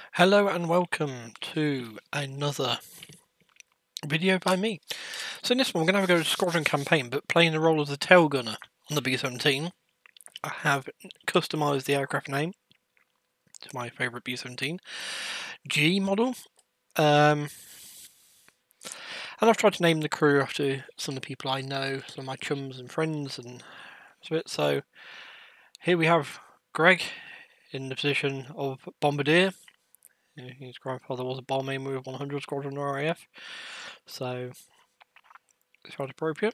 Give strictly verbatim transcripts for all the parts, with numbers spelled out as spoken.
Hello and welcome to another video by me. So in this one we're going to have a go to Squadron Campaign, but playing the role of the tail gunner on the B seventeen. I have customised the aircraft name to my favourite B seventeen G model. Um, and I've tried to name the crew after some of the people I know, some of my chums and friends and so So here we have Greg in the position of Bombardier. His grandfather was a bombing with one hundred Squadron R A F, so it's quite appropriate.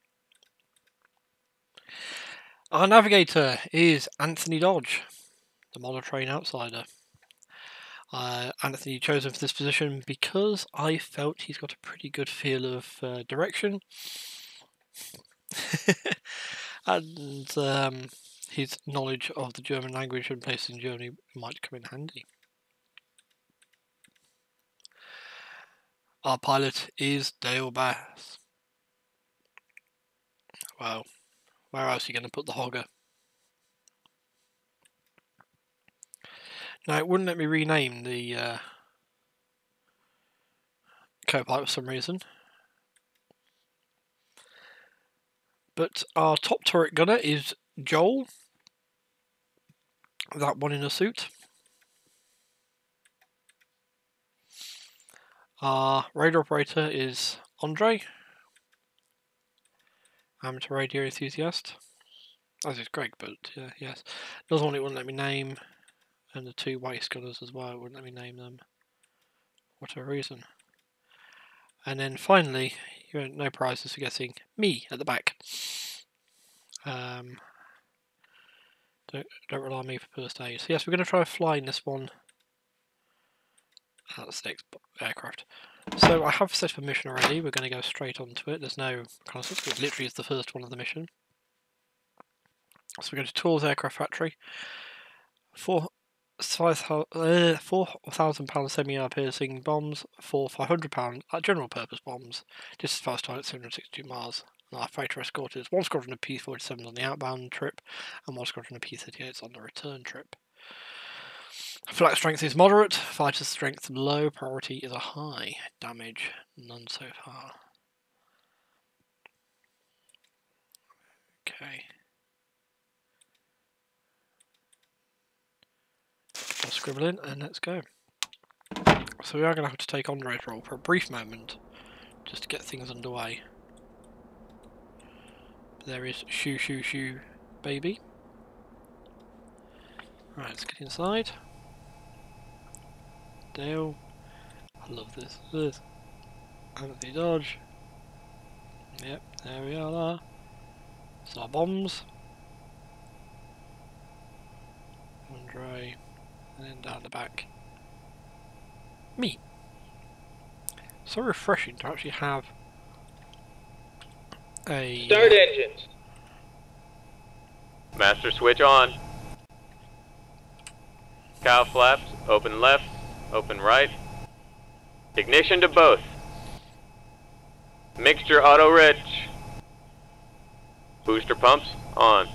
Our navigator is Anthony Dodge, the model train outsider. Uh, Anthony chosen for this position because I felt he's got a pretty good feel of uh, direction, and um, his knowledge of the German language and places in Germany might come in handy. Our pilot is Dale Bass. Well, where else are you going to put the hogger? Now, it wouldn't let me rename the uh, co-pilot for some reason. But our top turret gunner is Joel. That one in a suit. Our radar operator is Andre. Amateur radio enthusiast. As is Greg, but uh, yes. Another one it wouldn't let me name. And the two waist gunners as well, it wouldn't let me name them. Whatever reason. And then finally, you have no prizes for guessing me at the back. Um, don't, don't rely on me for first aid. So yes, we're going to try flying this one. That's the next aircraft. So I have set up a mission already. We're going to go straight onto it. There's no concept. It literally is the first one of the mission. So we're going to Tools Aircraft Factory. Four four thousand pound semi-air piercing bombs for five hundred pound uh, general purpose bombs. This is fast target seven hundred sixty-two miles. And our freighter escort is one squadron of P forty-sevens on the outbound trip and one squadron of P thirty-eights on the return trip. Flight strength is moderate, fighter strength low, priority is a high, damage none so far. Okay. I'll scribble in and let's go. So we are going to have to take on raid roll for a brief moment, just to get things underway. There is shoo shoo shoo baby. Right, let's get inside. Dale. I love this. This. Anthony Dodge. Yep, there we are. It's our bombs. Andre. And then down the back. Me. So refreshing to actually have a... Start uh, engines. Master switch on. Cow flaps, open left, open right. Ignition to both. Mixture auto rich. Booster pumps on.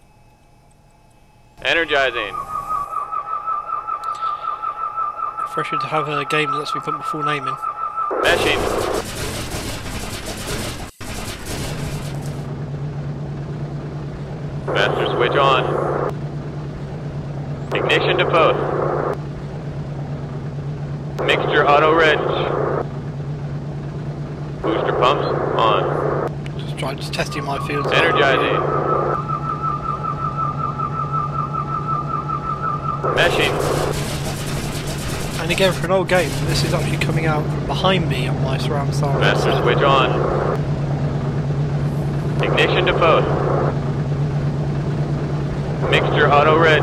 Energizing. Refreshing to have a game that lets me put my full name in. Meshing. Master switch on. Ignition to both. Mixture auto rich. Booster pumps on. Just trying, just testing my fields. Energizing. Meshing. And again, for an old game, this is actually coming out from behind me on my surround sound. Master switch on. Ignition to both. Mixture auto rich.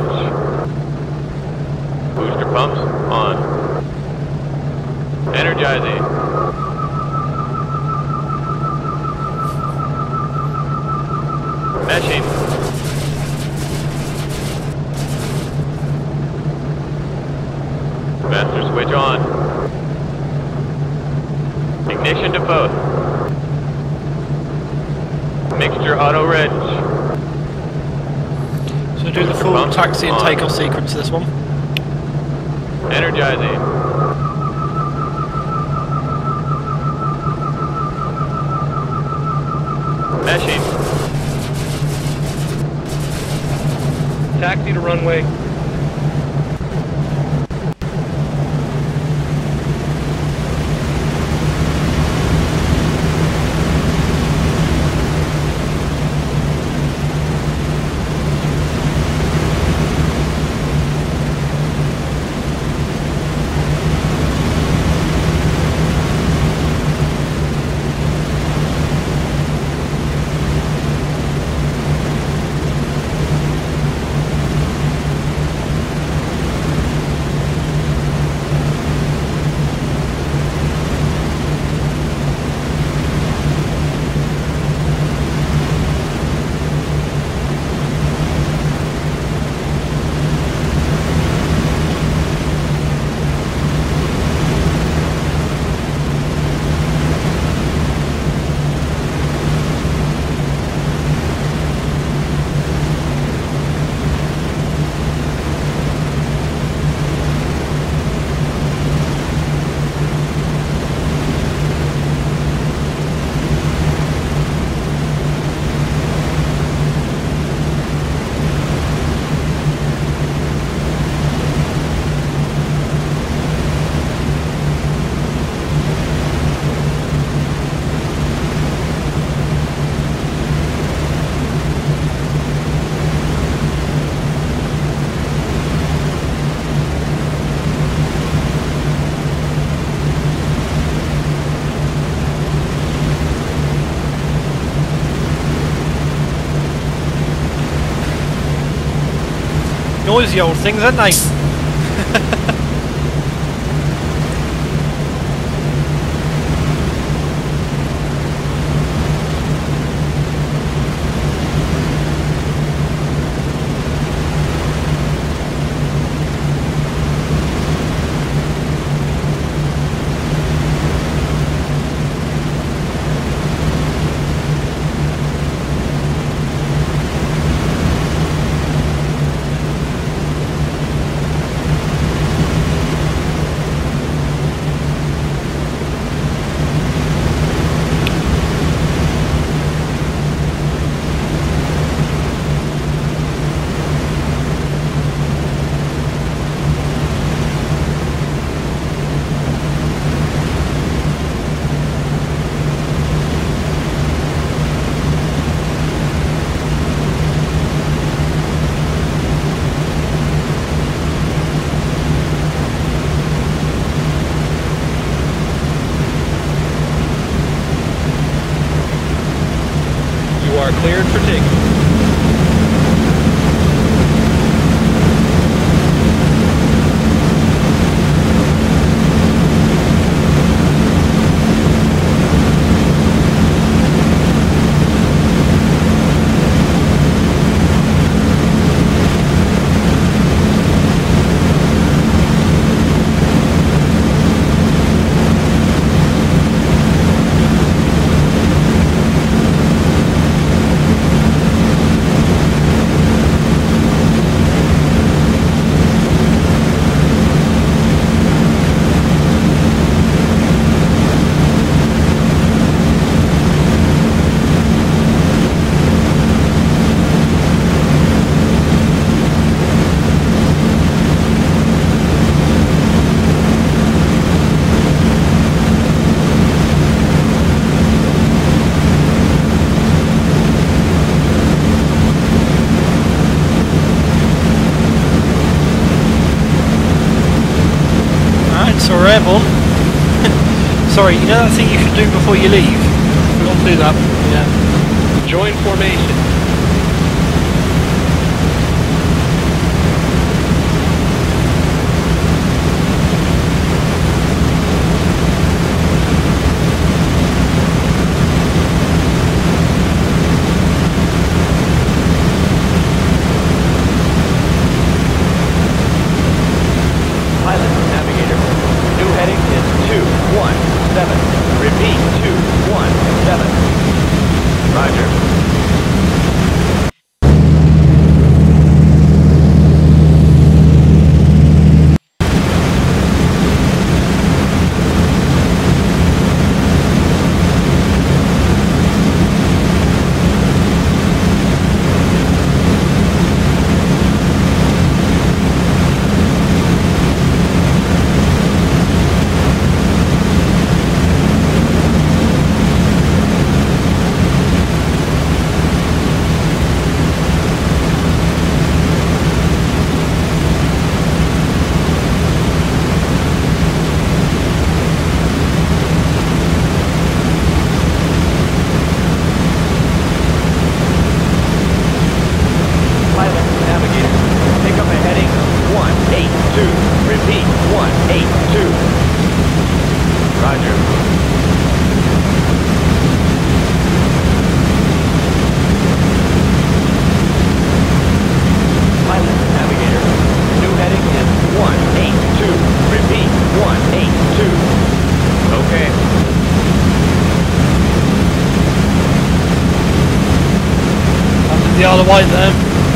Booster pumps on. Energizing. Meshing. Master switch on. Ignition to both. Mixture auto rich. So do the full taxi and takeoff sequence this one. Energizing. Meshing. Taxi to runway. Noisy old things, aren't they? Cleared for takeoff. Airborne. Sorry, you know that thing you should do before you leave? We won't do that. Yeah. Join formation. Repeat, two one seven. Roger. the Isle of Wight there.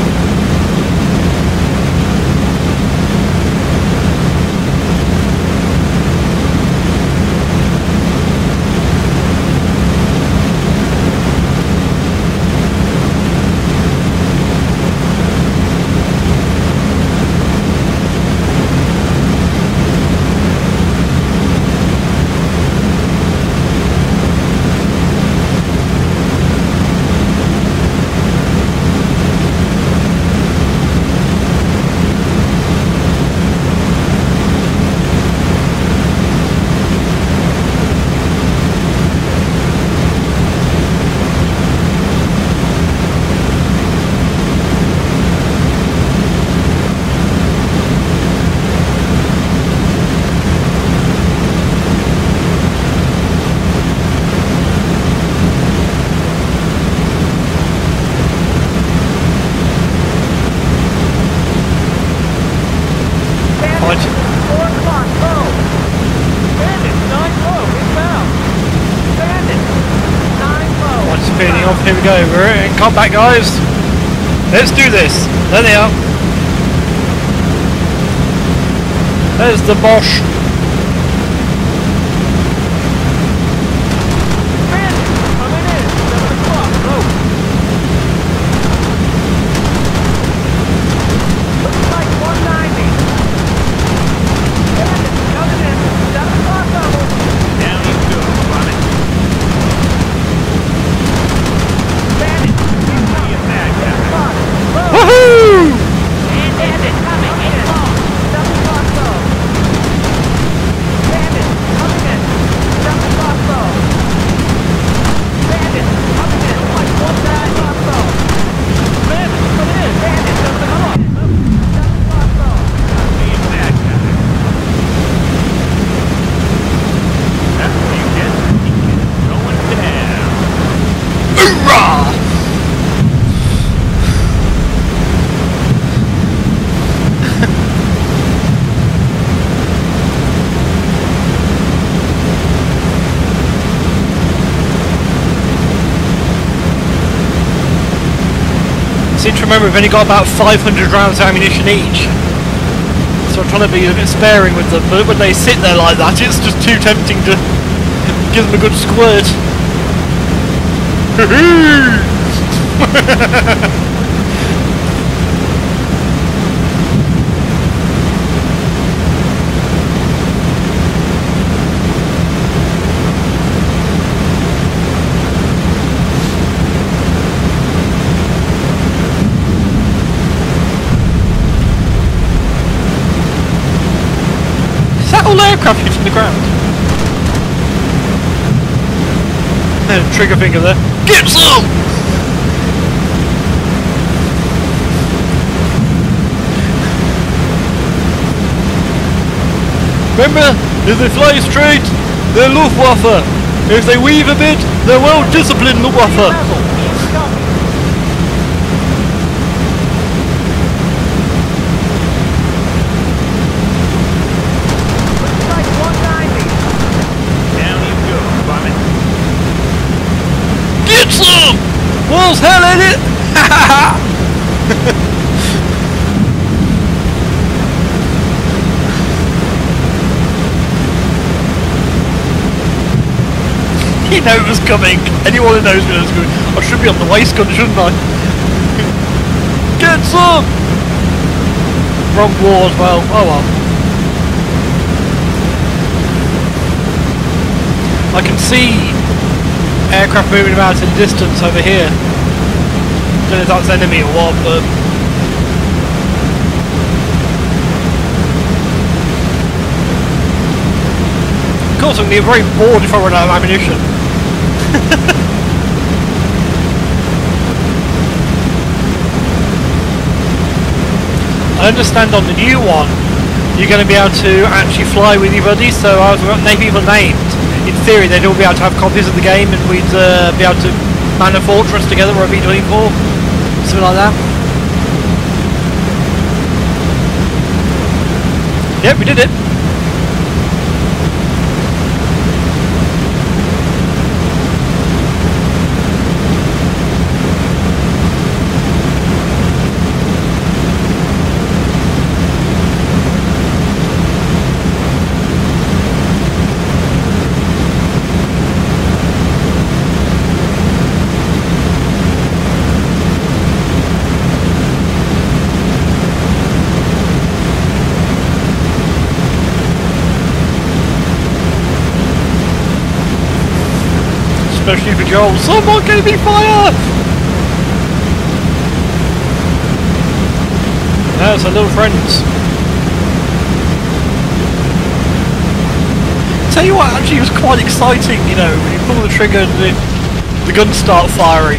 Here we go, we're in combat, guys. Let's do this. There they are. There's the Bosch. Coming in, seven o'clock, go. Looks like one ninety. Coming in, seven o'clock, go. Down you go, Robin. Woohoo! And bandit coming in. Seven o'clock, go. Bandit coming in. Seven o'clock, go. Bandit coming in. Like one nine o'clock, go. Bandit coming in. Bandit seven o'clock. Seven o'clock, go. Being bad guy. That's what you get. Going down. Hoorah! Seem to remember we've only got about five hundred rounds of ammunition each, so I'm trying to be a bit sparing with them, but when they sit there like that it's just too tempting to give them a good squirt. All aircraft hitting the ground. Trigger finger there. Get some! Remember, if they fly straight, they're Luftwaffe. If they weave a bit, they're well disciplined Luftwaffe. Wall's hell in it! He knew it was coming. Anyone who knows me knows it was coming. I should be on the waist gun, shouldn't I? Get some! Wrong wall as well. Oh well. I can see aircraft moving about in the distance over here. Don't know if that's enemy or what, but of course I'm going to be very bored if I run out of ammunition. I understand on the new one you're going to be able to actually fly with your buddies, so I've got people named. In theory, they'd all be able to have copies of the game, and we'd uh, be able to man a fortress together, or a B twenty-four, something like that. Yep, we did it. so stupid, Joel. Someone gave me fire! No, it's our little friends. Tell you what, actually, it was quite exciting, you know, when you pull the trigger and the, the guns start firing.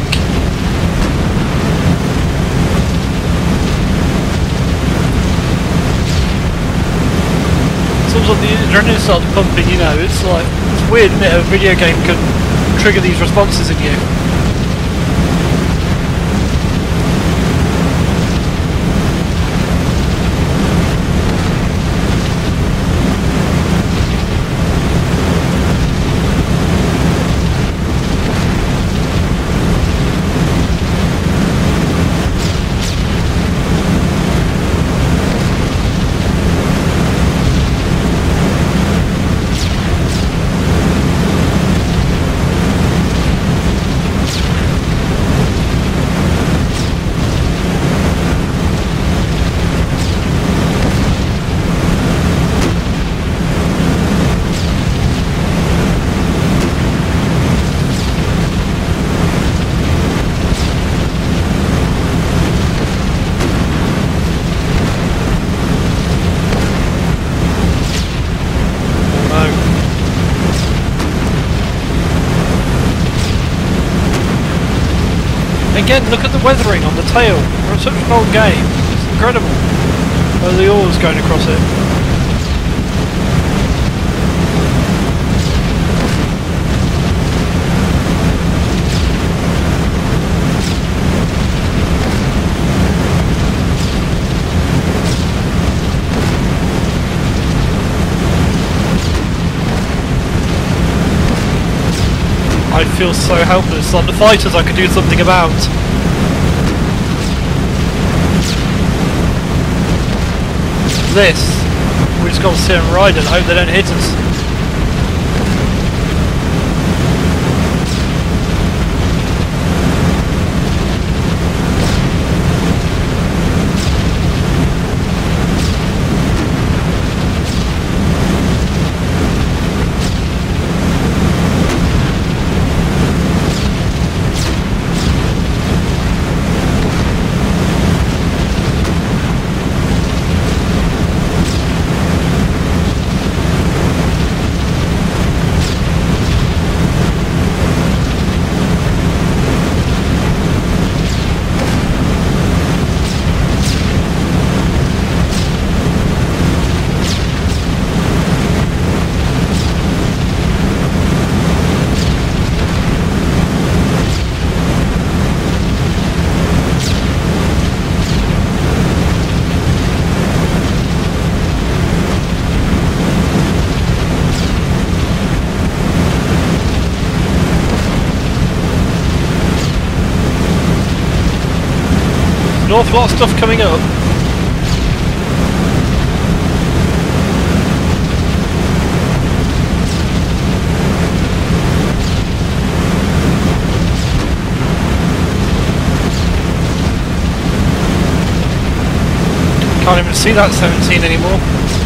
Sometimes the adrenaline starts pumping, you know, it's like, it's weird, isn't it, a video game can trigger these responses in you. Again, look at the weathering on the tail. We're on such an old game. It's incredible. Oh, the oars going across it. I feel so helpless. On the fighters I could do something about. This, we just got to sit and ride and hope they don't hit us. An awful lot of stuff coming up. Can't even see that seventeen anymore.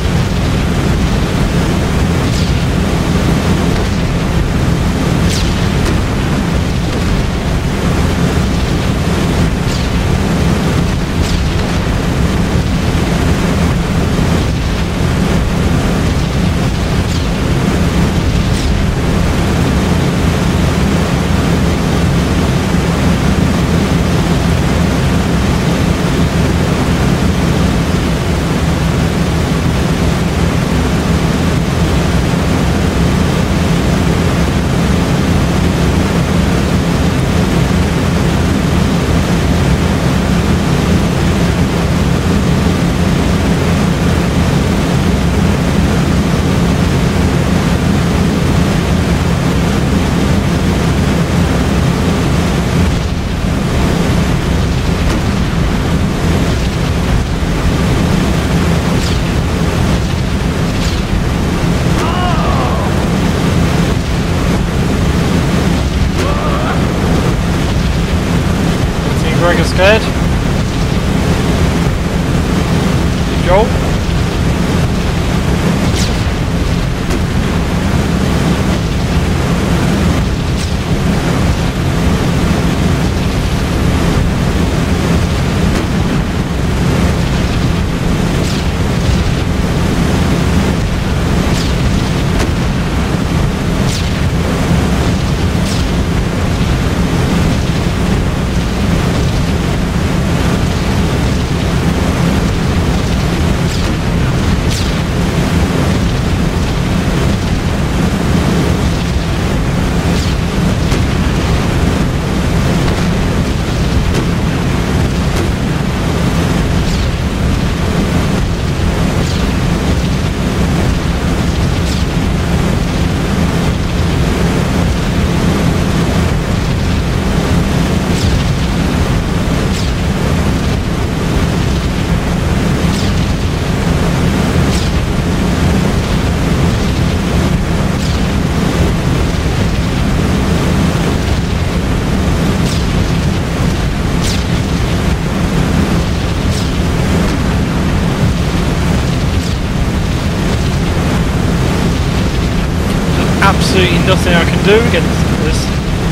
Greg is scared. Joel. absolutely nothing I can do against this.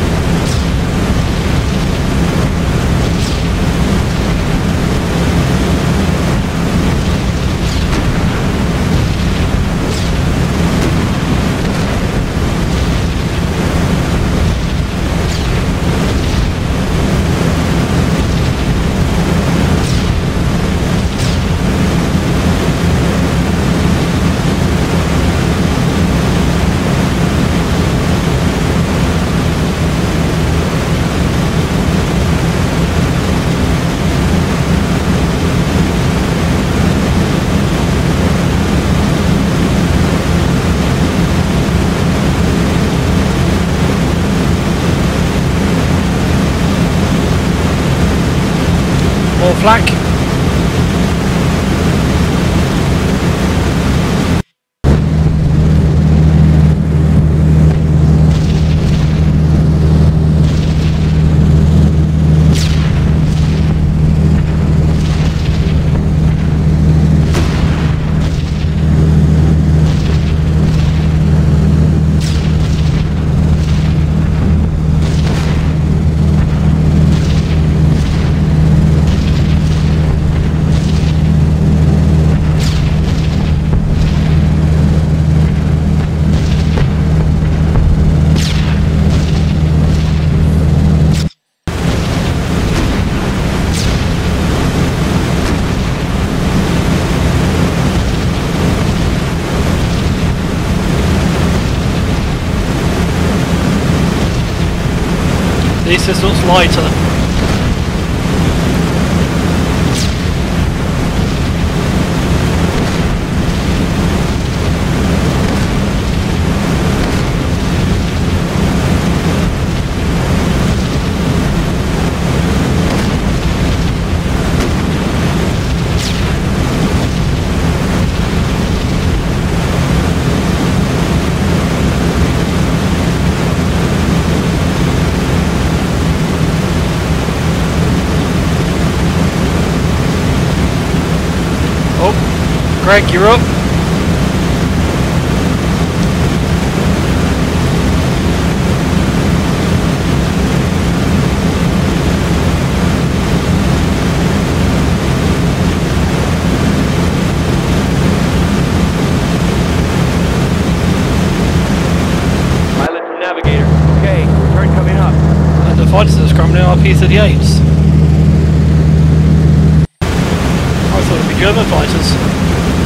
More flak. At least this looks lighter. Greg, you're up. Pilot to navigator. Okay, turn coming up. And the fighters are scrambling R P thirty-eights. I thought it'd be German fighters.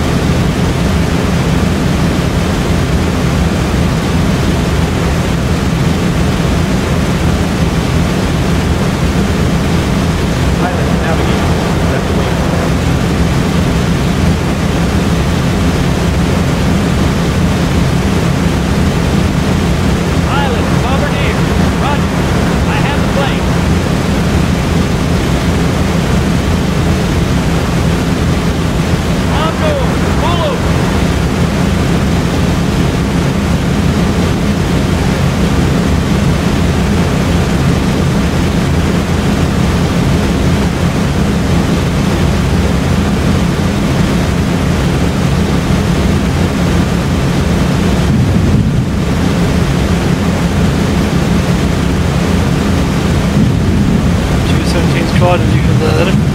Tried and you can let him.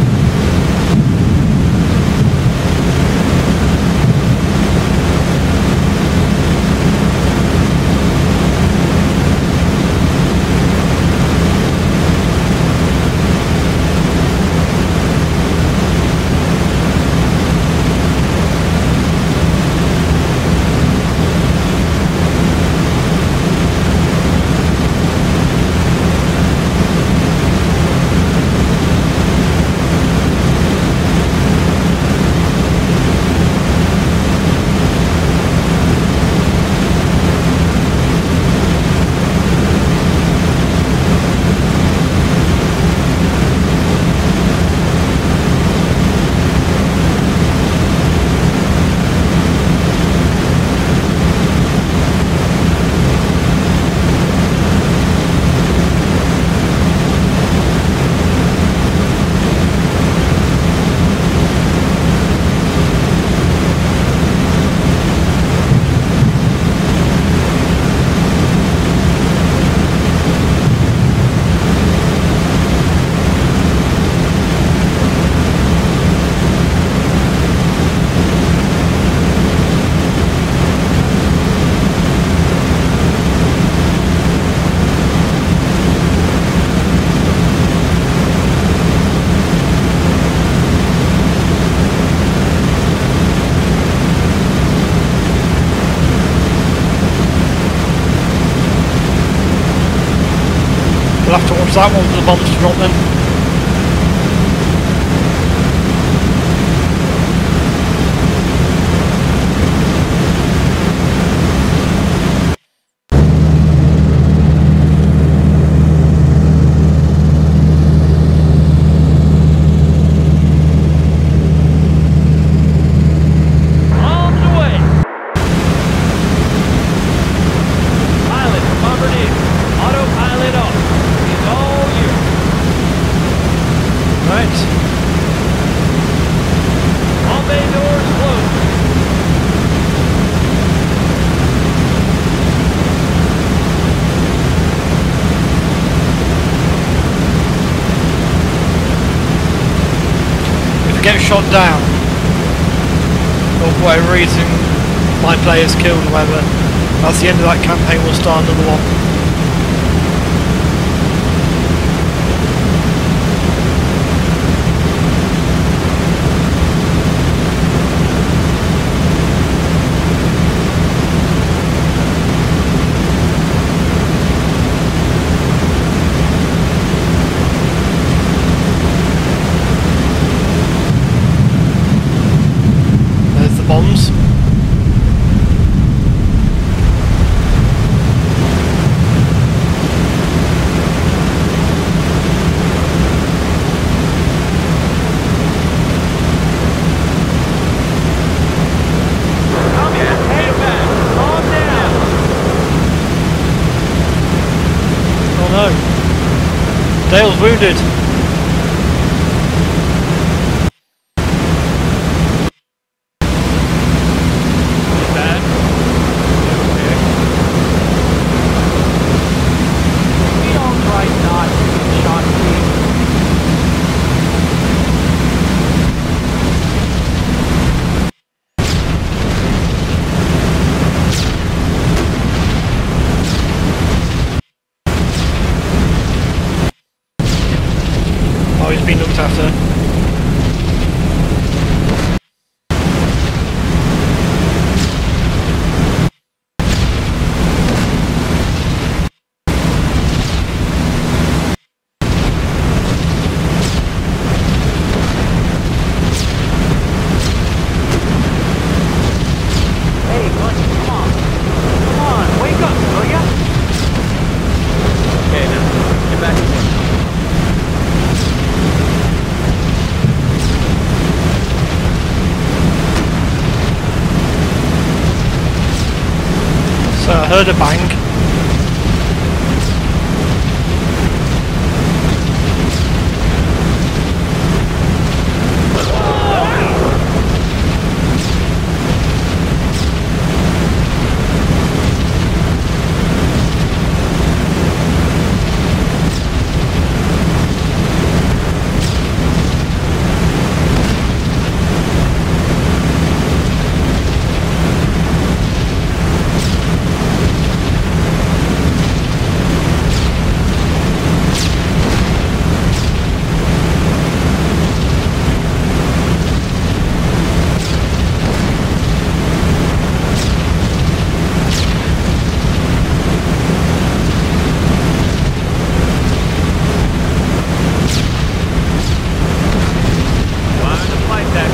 was that one for the bombs to drop then? Bombs away. Pilot, Bombardier. Autopilot off. It's all you. Right. All bay doors closed. If I get shot down, or for whatever reason my player's killed or whatever, that's the end of that campaign, we'll start another one. There's the bombs. Come here. Hey, man. Calm down. Oh no. Dale's wounded. Is that? Okay. We all try not to get shot, please. Oh, he's been looked after. Hey, Lunch, come on. Come on, wake up, will ya? Okay, now, get back to work. So I heard a bang. Fire the flight deck.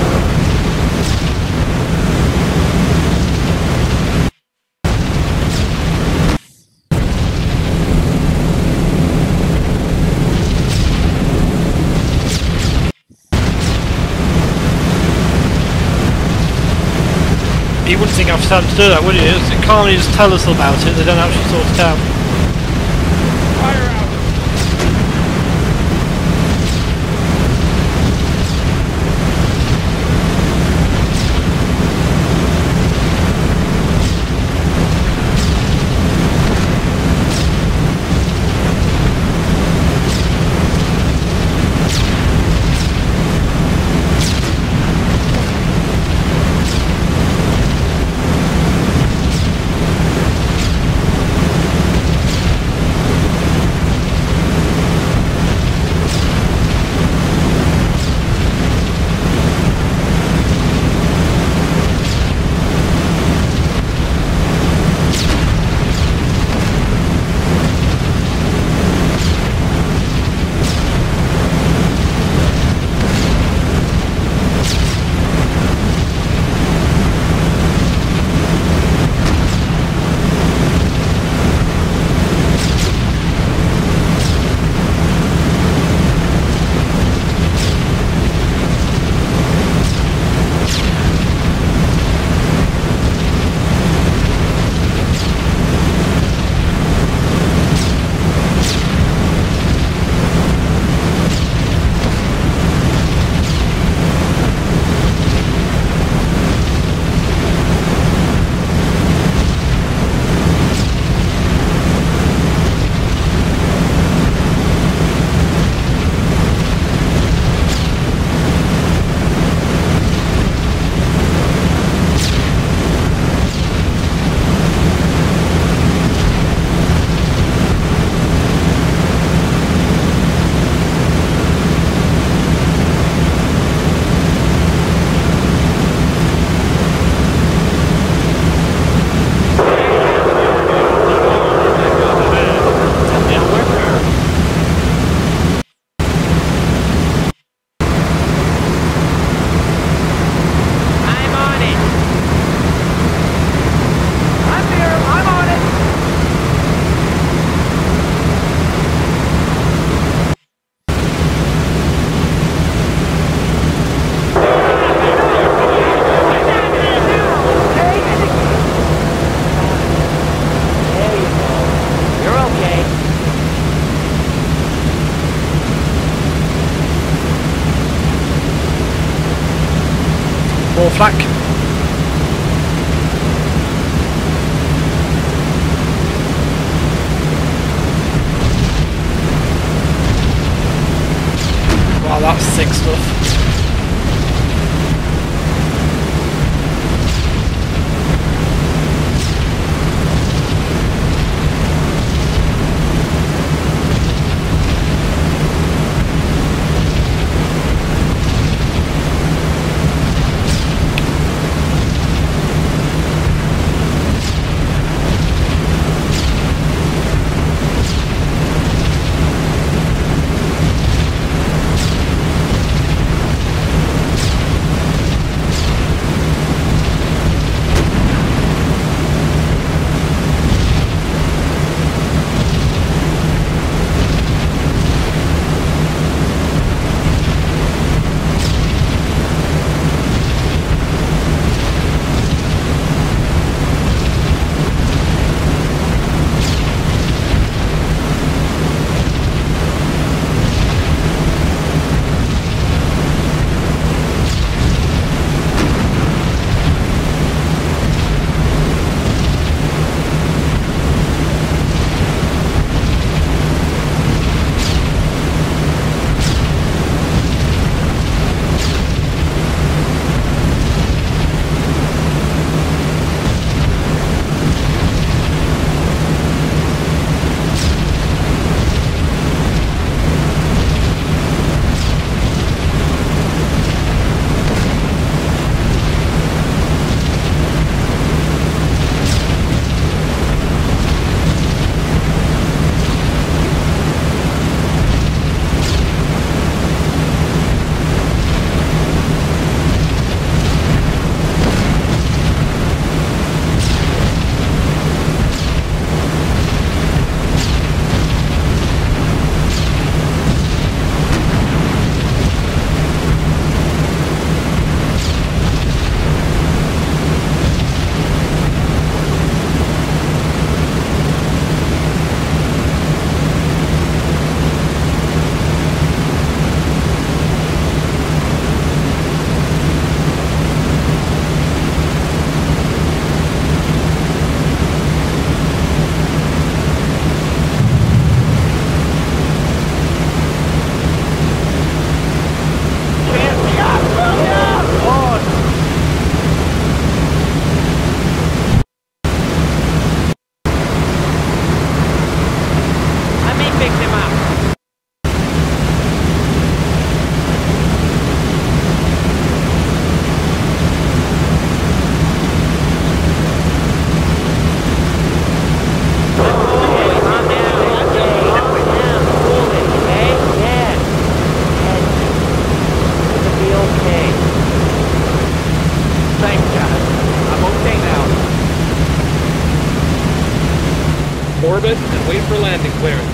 You wouldn't think I've time to do that, would you? They can't really just tell us about it, they don't actually sort it out. Fire out. flak. Wow, that's sick stuff. Orbit and wait for landing clearance.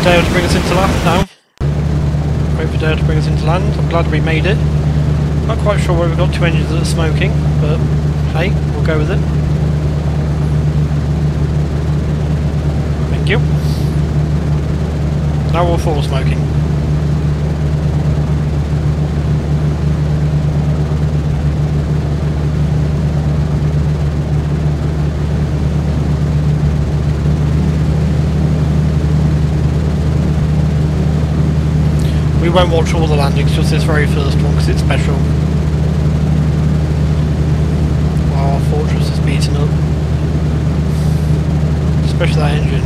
for Dale to bring us into land now. Wait for Dale to bring us into land. I'm glad we made it. Not quite sure where we've got two engines that are smoking, but hey, we'll go with it. Thank you. Now all four smoking. We won't watch all the landings, just this very first one because it's special. Wow, our fortress is beaten up. Especially that engine.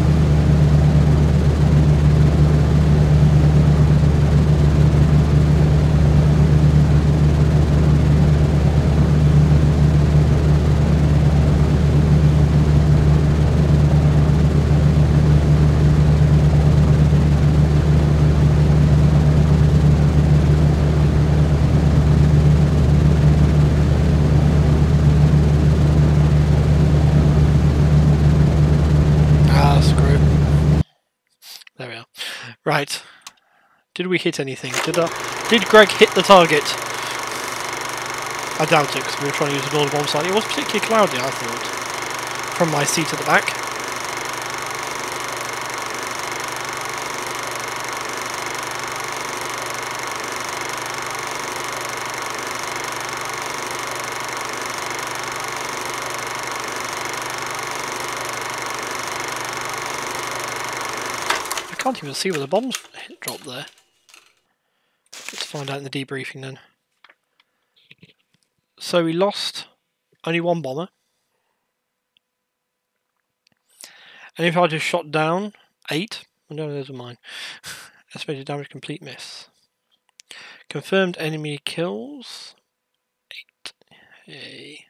Right. Did we hit anything? Did uh, did Greg hit the target? I doubt it because we were trying to use an order bomb site. It was particularly cloudy, I thought, from my seat at the back. I can't even see where the bombs dropped there. Let's find out in the debriefing then. So we lost only one bomber. And if I just shot down eight, oh no, those are mine. Estimated damage, complete miss. Confirmed enemy kills. Eight. Hey.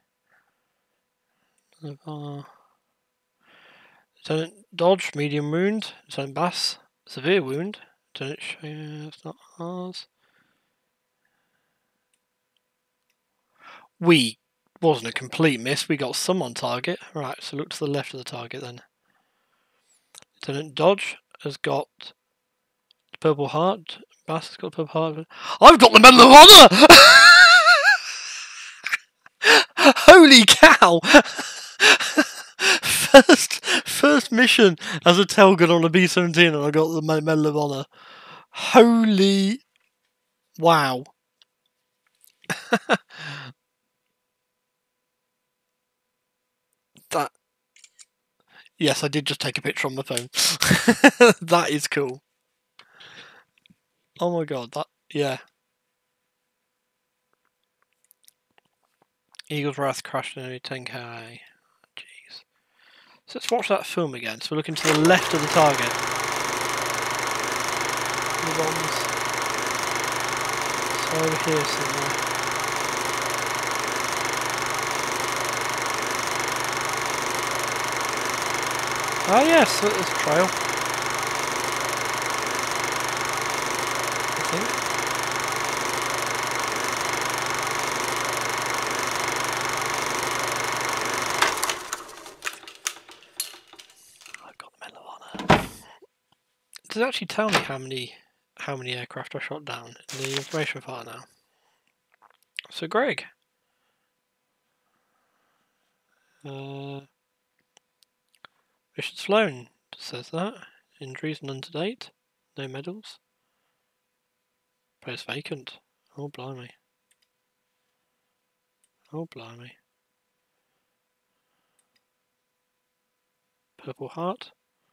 Uh, Lieutenant Dodge, medium wound. Lieutenant Bass, severe wound. Lieutenant Shea, that's not ours. We wasn't a complete miss, we got some on target. Right, so look to the left of the target then. Lieutenant Dodge has got the Purple Heart. Bass has got the Purple Heart. I've got the Medal of Honor! Holy cow! First, first mission as a tail gun on a B seventeen and I got the Medal of Honor. Holy wow. That, yes, I did just take a picture on my phone. That is cool. Oh my god, that, yeah. Eagle's Wrath crashed in only ten K. Jeez. So let's watch that film again. So we're looking to the left of the target. The bombs. So over here somewhere. Ah yes, there's a trail. I think. I've got the Medal of Honor. Does it actually tell me how many how many aircraft I shot down in the information file now? So Greg. Uh Missions flown, says that. Injuries none to date. No medals. Post vacant. Oh blimey. Oh blimey. Purple Heart.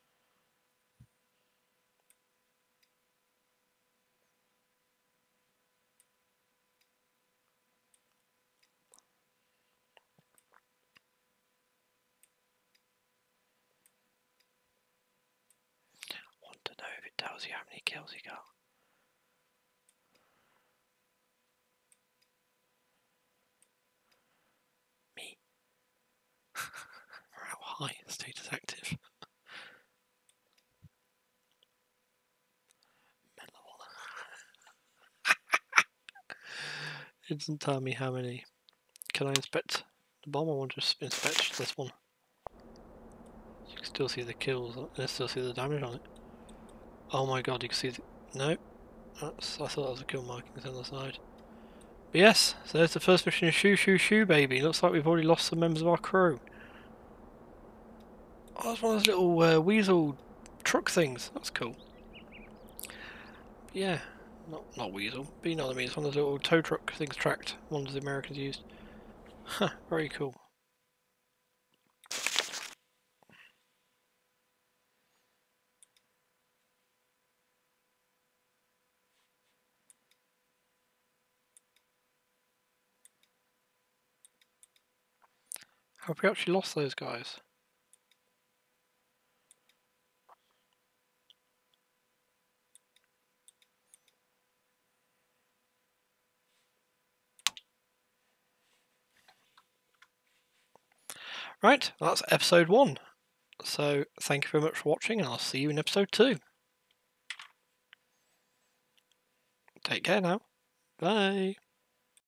Want to know if it tells you how many kills you got. Me. How high status active. It doesn't tell me how many. Can I inspect the bomb? I want to just inspect this one. You can still see the kills, and still see the damage on it. Oh my god, you can see the... No. That's, I thought that was a kill markings on the side. But yes, so there's the first mission of Shoo Shoo Shoo Baby. Looks like we've already lost some members of our crew. Oh, that's one of those little uh, weasel truck things. That's cool. But yeah, not not weasel, but you know what I mean. It's one of those little tow truck things, tracked ones the Americans used. Huh, very cool. Have we actually lost those guys? Right, that's episode one. So thank you very much for watching, and I'll see you in episode two. Take care now. Bye.